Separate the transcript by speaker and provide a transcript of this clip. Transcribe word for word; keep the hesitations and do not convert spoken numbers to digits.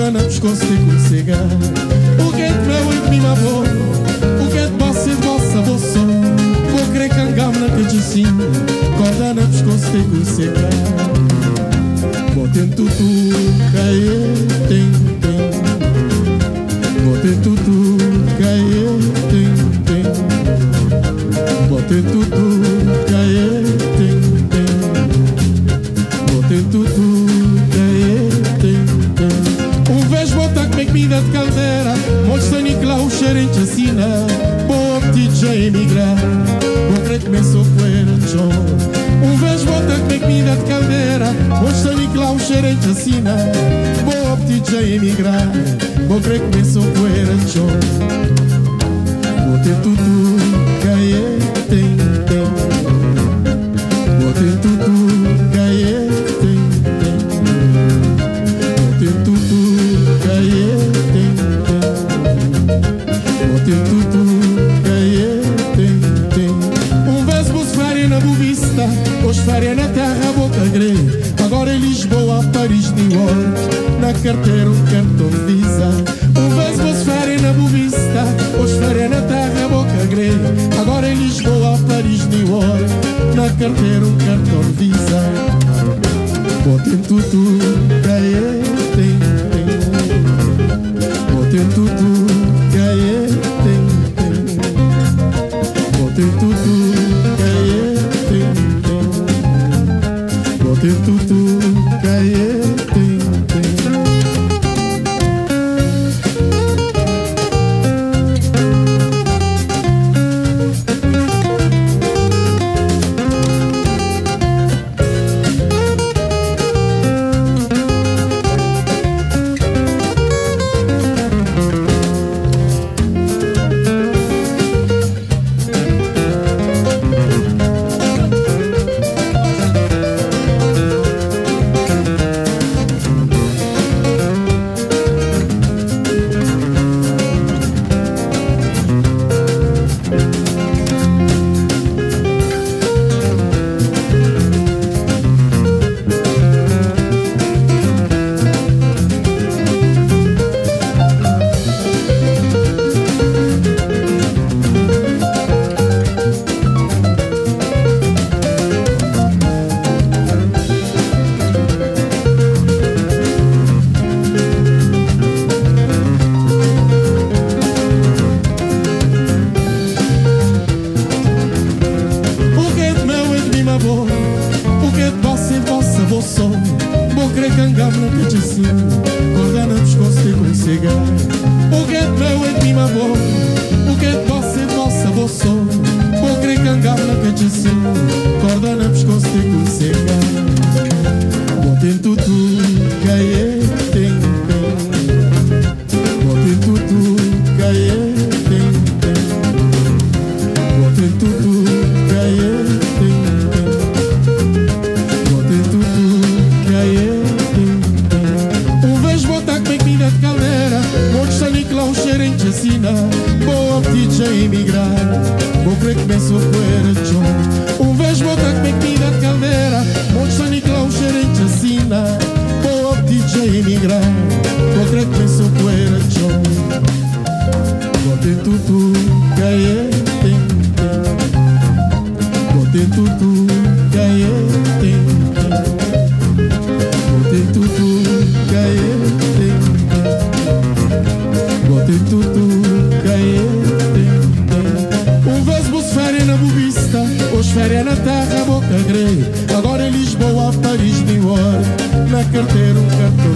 Speaker 1: corda na pescoço e com cigarro. O que é de meu e de mim avô, o que é de você de vossa avô sou. Vou querer cangam na cajacinha, corda na pescoço e com cigarro. Botem tudo, caê, tem, tem. Botem tudo, caê, tem, tem. Botem tudo, caê, tem, tem. Botem tudo, caê, tem, tem. Um vez botar comer comida de caldeira, mostra Nicolau, cheirem de assina. Boa apetite a emigrar, vou querer comer sopoeira de chão. Um vez botar comer comida de caldeira, mostra Nicolau, cheirem de assina. Boa apetite a emigrar, vou querer comer sopoeira de chão. Botem tudo, caê, tem, tem. Botem tudo, caê, tem, tem. Botem tudo, caê, tem, tem. Botem tudo, caê, tem, tem. Um vez vos faria na Bovista, hoje faria na terra boca grega. Agora em Lisboa, Paris, New York, na carteira um cartão de Visa. Um vez vos faria na Bovista, hoje faria na terra boca grega. Agora em Lisboa, Paris, New York, na carteira um cartão de Visa. Botem tudo, caê, tem, tem. Botem tudo, caê, tem, tem. Botem tudo, caê, tem, tem. Botem tudo, caê, tem, tem. O que é de você e vossa avô sou. Vou querer cangam na cajacinha, corda na pescoço e com cigarro. O que é de meu e de mim avô, o que é de você e vossa avô sou. Vou querer cangam na cajacinha, corda na pescoço e com cigarro. Botem tudo, caê, tem, tem. Botem tudo, caê, tem, tem. Botem tudo, caê, tem, tem. Botem tudo, caê, tem, tem. Um vez botar comer comida de caldeira, vou deixar Nicolau, cheirem de assina. Boa apetite a emigrar, vou querer comer sopoeira de chão. Um vez botar comer comida de caldeira, vou deixar Nicolau, cheirem de assina. Boa apetite a emigrar, vou querer comer sopoeira de chão. Botem tudo, caê, tem, tem. Botem tudo, caê, tem, tem. Botem tudo, caê, tem, tem. Botem tudo, caê, tem, tem. Um vez vos férias na Bovista, hoje férias na terra boca grega. Agora em Lisboa, Paris, New York, na carteira um cartão